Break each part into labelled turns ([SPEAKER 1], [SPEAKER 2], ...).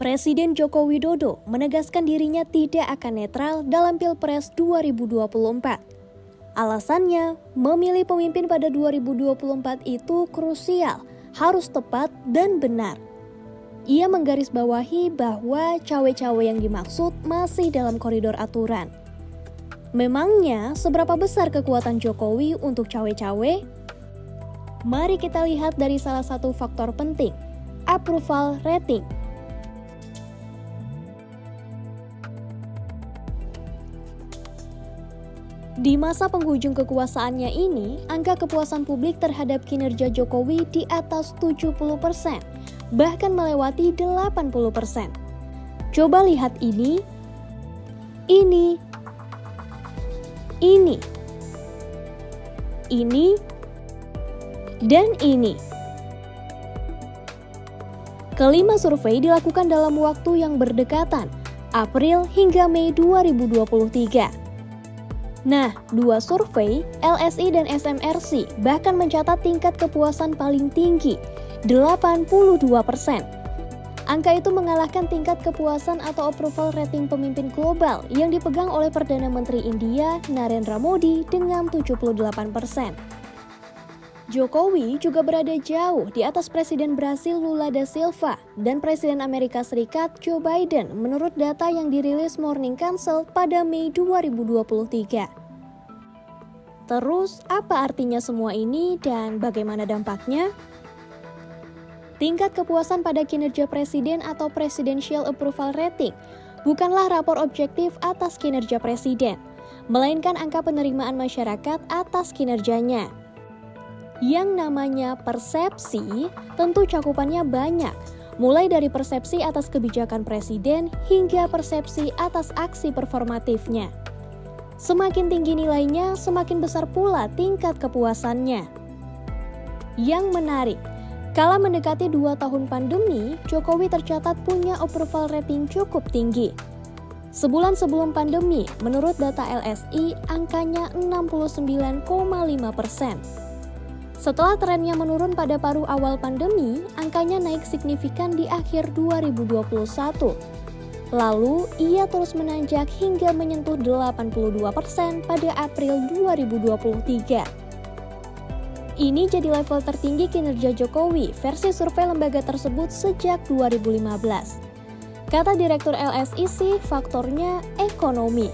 [SPEAKER 1] Presiden Joko Widodo menegaskan dirinya tidak akan netral dalam Pilpres 2024. Alasannya, memilih pemimpin pada 2024 itu krusial, harus tepat dan benar. Ia menggarisbawahi bahwa cawe-cawe yang dimaksud masih dalam koridor aturan. Memangnya, seberapa besar kekuatan Jokowi untuk cawe-cawe? Mari kita lihat dari salah satu faktor penting, approval rating. Di masa penghujung kekuasaannya ini, angka kepuasan publik terhadap kinerja Jokowi di atas 70%, bahkan melewati 80%. Coba lihat ini, dan ini. Kelima survei dilakukan dalam waktu yang berdekatan, April hingga Mei 2023. Nah, dua survei, LSI dan SMRC, bahkan mencatat tingkat kepuasan paling tinggi, 82%. Angka itu mengalahkan tingkat kepuasan atau approval rating pemimpin global yang dipegang oleh Perdana Menteri India, Narendra Modi, dengan 78%. Jokowi juga berada jauh di atas Presiden Brasil Lula da Silva dan Presiden Amerika Serikat Joe Biden menurut data yang dirilis Morning Consult pada Mei 2023. Terus, apa artinya semua ini dan bagaimana dampaknya? Tingkat kepuasan pada kinerja presiden atau Presidential Approval Rating bukanlah rapor objektif atas kinerja presiden, melainkan angka penerimaan masyarakat atas kinerjanya. Yang namanya persepsi tentu cakupannya banyak, mulai dari persepsi atas kebijakan presiden hingga persepsi atas aksi performatifnya. Semakin tinggi nilainya, semakin besar pula tingkat kepuasannya. Yang menarik, kala mendekati 2 tahun pandemi, Jokowi tercatat punya approval rating cukup tinggi. Sebulan sebelum pandemi, menurut data LSI, angkanya 69,5%. Setelah trennya menurun pada paruh awal pandemi, angkanya naik signifikan di akhir 2021. Lalu, ia terus menanjak hingga menyentuh 82% pada April 2023. Ini jadi level tertinggi kinerja Jokowi versi survei lembaga tersebut sejak 2015. Kata Direktur LSI sih, faktornya ekonomi.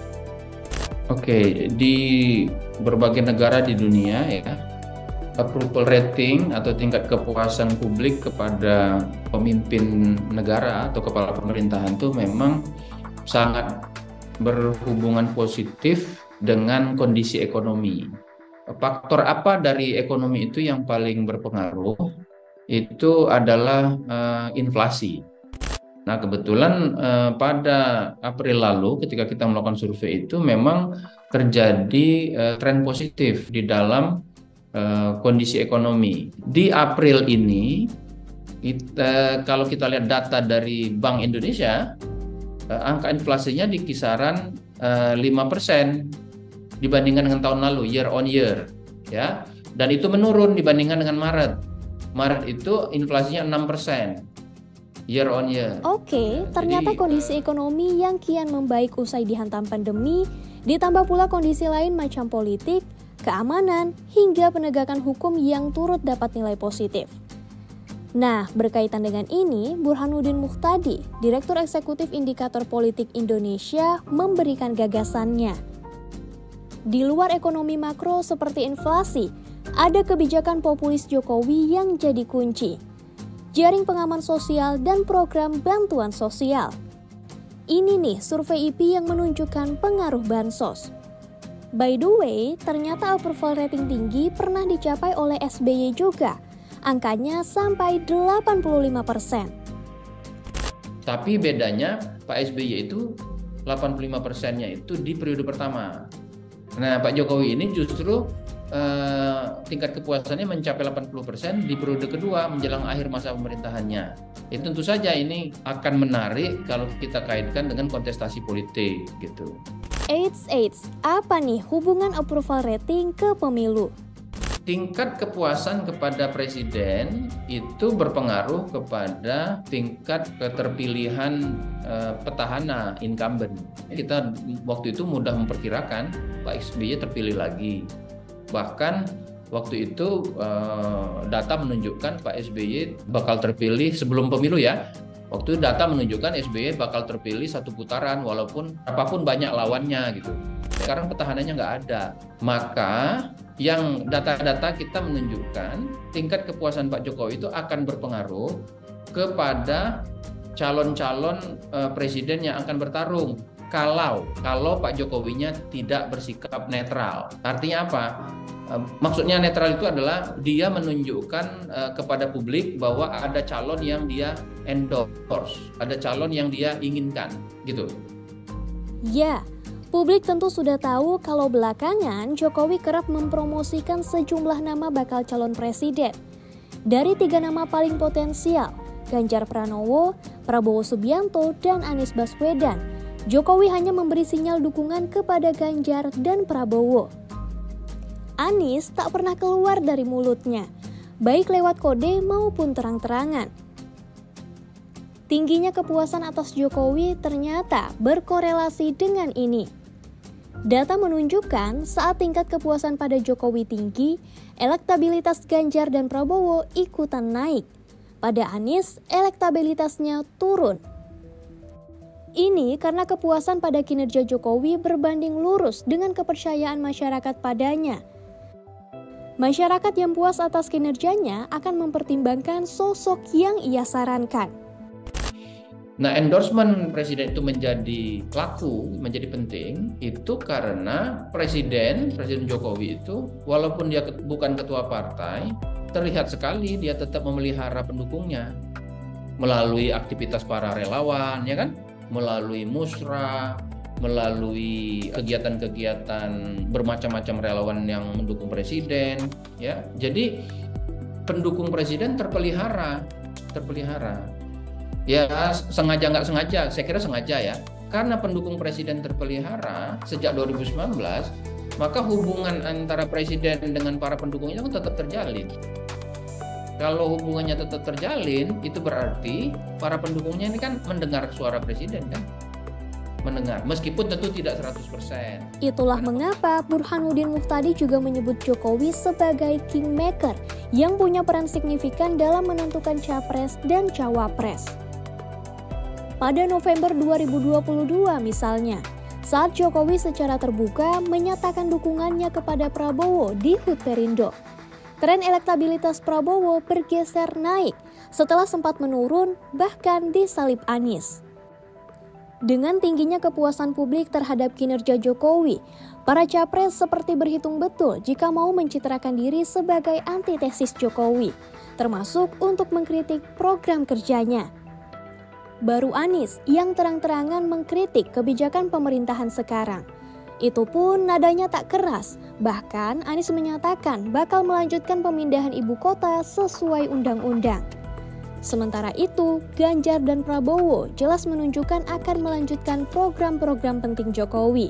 [SPEAKER 2] Oke, di berbagai negara di dunia ya, approval rating atau tingkat kepuasan publik kepada pemimpin negara atau kepala pemerintahan itu memang sangat berhubungan positif dengan kondisi ekonomi. Faktor apa dari ekonomi itu yang paling berpengaruh? Itu adalah inflasi. Nah, kebetulan pada April lalu ketika kita melakukan survei itu memang terjadi tren positif di dalam kondisi ekonomi. Di April ini, kalau kita lihat data dari Bank Indonesia, angka inflasinya di kisaran 5% dibandingkan dengan tahun lalu, year on year, ya. Dan itu menurun dibandingkan dengan Maret. Maret itu inflasinya 6%, year on year.
[SPEAKER 1] Oke, ternyata kondisi ekonomi yang kian membaik usai dihantam pandemi, ditambah pula kondisi lain macam politik, keamanan, hingga penegakan hukum yang turut dapat nilai positif. Nah, berkaitan dengan ini, Burhanuddin Muhtadi, Direktur Eksekutif Indikator Politik Indonesia, memberikan gagasannya. Di luar ekonomi makro seperti inflasi, ada kebijakan populis Jokowi yang jadi kunci. Jaring pengaman sosial dan program bantuan sosial. Ini nih survei IP yang menunjukkan pengaruh bansos. By the way, ternyata approval rating tinggi pernah dicapai oleh SBY juga. Angkanya sampai 85%.
[SPEAKER 2] Tapi bedanya Pak SBY itu 85%-nya itu di periode pertama. Nah, Pak Jokowi ini justru tingkat kepuasannya mencapai 80% di periode kedua menjelang akhir masa pemerintahannya. Tentu saja ini akan menarik kalau kita kaitkan dengan kontestasi politik gitu.
[SPEAKER 1] Eits, apa nih hubungan approval rating ke pemilu?
[SPEAKER 2] tingkat kepuasan kepada presiden itu berpengaruh kepada tingkat keterpilihan petahana incumbent. Kita waktu itu mudah memperkirakan Pak SBY terpilih lagi. Bahkan waktu itu data menunjukkan Pak SBY bakal terpilih sebelum pemilu ya. Waktu itu data menunjukkan SBY bakal terpilih satu putaran walaupun apapun banyak lawannya gitu. Sekarang petahananya nggak ada. Maka yang data-data kita menunjukkan tingkat kepuasan Pak Jokowi itu akan berpengaruh kepada calon-calon presiden yang akan bertarung kalau Pak Jokowinya tidak bersikap netral. Artinya apa? Maksudnya netral itu adalah dia menunjukkan kepada publik bahwa ada calon yang dia endorse, ada calon yang dia inginkan, gitu.
[SPEAKER 1] Ya, publik tentu sudah tahu kalau belakangan Jokowi kerap mempromosikan sejumlah nama bakal calon presiden. Dari 3 nama paling potensial, Ganjar Pranowo, Prabowo Subianto, dan Anies Baswedan, Jokowi hanya memberi sinyal dukungan kepada Ganjar dan Prabowo. Anies tak pernah keluar dari mulutnya, baik lewat kode maupun terang-terangan. Tingginya kepuasan atas Jokowi ternyata berkorelasi dengan ini. Data menunjukkan saat tingkat kepuasan pada Jokowi tinggi, elektabilitas Ganjar dan Prabowo ikutan naik. Pada Anies, elektabilitasnya turun. Ini karena kepuasan pada kinerja Jokowi berbanding lurus dengan kepercayaan masyarakat padanya. Masyarakat yang puas atas kinerjanya akan mempertimbangkan sosok yang ia sarankan.
[SPEAKER 2] Nah, endorsement presiden itu menjadi laku, menjadi penting, itu karena Presiden Jokowi itu, walaupun dia bukan ketua partai, terlihat sekali dia tetap memelihara pendukungnya melalui aktivitas para relawan, ya kan? Melalui musrah, melalui kegiatan-kegiatan bermacam-macam relawan yang mendukung presiden, ya. Jadi pendukung presiden terpelihara. Ya, sengaja nggak sengaja, saya kira sengaja ya. Karena pendukung presiden terpelihara sejak 2019, maka hubungan antara presiden dengan para pendukungnya kan tetap terjalin. Kalau hubungannya tetap terjalin, itu berarti para pendukungnya ini kan mendengar suara presiden kan? Mendengar, meskipun tentu tidak 100%.
[SPEAKER 1] Itulah mengapa Burhanuddin Muhtadi juga menyebut Jokowi sebagai kingmaker yang punya peran signifikan dalam menentukan capres dan cawapres. Pada November 2022 misalnya, saat Jokowi secara terbuka menyatakan dukungannya kepada Prabowo di HUT Perindo, tren elektabilitas Prabowo bergeser naik setelah sempat menurun bahkan disalib Anies. Dengan tingginya kepuasan publik terhadap kinerja Jokowi, para capres seperti berhitung betul jika mau mencitrakan diri sebagai antitesis Jokowi, termasuk untuk mengkritik program kerjanya. Baru Anies yang terang-terangan mengkritik kebijakan pemerintahan sekarang. Itu pun nadanya tak keras, bahkan Anies menyatakan bakal melanjutkan pemindahan ibu kota sesuai undang-undang. Sementara itu, Ganjar dan Prabowo jelas menunjukkan akan melanjutkan program-program penting Jokowi.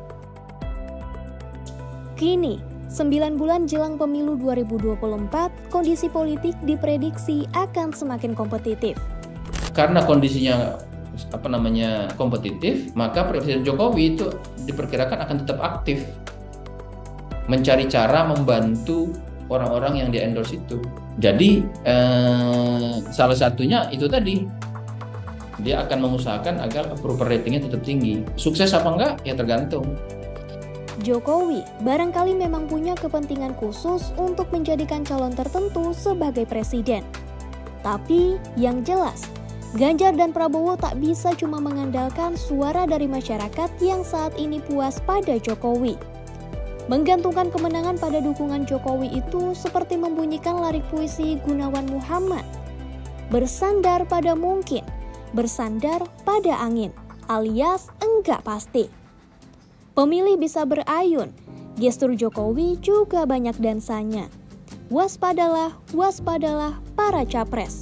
[SPEAKER 1] Kini, 9 bulan jelang pemilu 2024, kondisi politik diprediksi akan semakin kompetitif.
[SPEAKER 2] Karena kondisinya kompetitif, maka Presiden Jokowi itu diperkirakan akan tetap aktif mencari cara membantu orang-orang yang di-endorse itu. Jadi salah satunya itu tadi, dia akan mengusahakan agar approval ratingnya tetap tinggi. Sukses apa enggak? Ya tergantung.
[SPEAKER 1] Jokowi barangkali memang punya kepentingan khusus untuk menjadikan calon tertentu sebagai presiden. Tapi yang jelas, Ganjar dan Prabowo tak bisa cuma mengandalkan suara dari masyarakat yang saat ini puas pada Jokowi. Menggantungkan kemenangan pada dukungan Jokowi itu seperti membunyikan lirik puisi Gunawan Muhammad. Bersandar pada mungkin, bersandar pada angin, alias enggak pasti. Pemilih bisa berayun, gestur Jokowi juga banyak dansanya. Waspadalah, waspadalah para capres.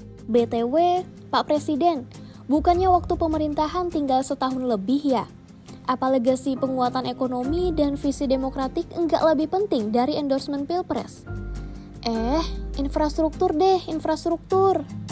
[SPEAKER 1] BTW, Pak Presiden, bukannya waktu pemerintahan tinggal setahun lebih ya? Apa legasi penguatan ekonomi dan visi demokratik enggak lebih penting dari endorsement pilpres? Infrastruktur deh, infrastruktur.